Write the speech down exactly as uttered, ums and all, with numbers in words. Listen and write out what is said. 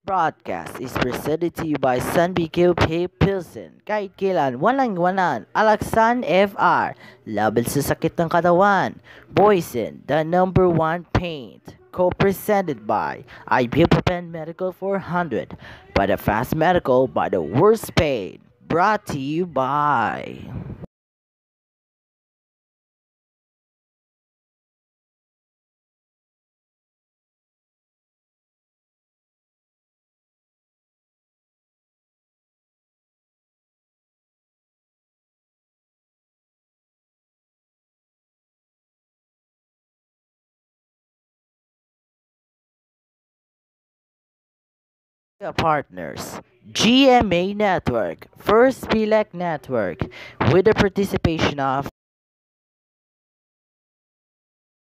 Broadcast is presented to you by San Bigil Pay Pilsen. Kahit kailan, walang iwanan. Alaksan F R. Laban sa sakit ng katawan. Poison, the number one paint. Co-presented by Ibuprofen Medical four hundred. By the Fast Medical, by the Worst Pain. Brought to you by... Partners, G M A Network, First Select Network, with the participation of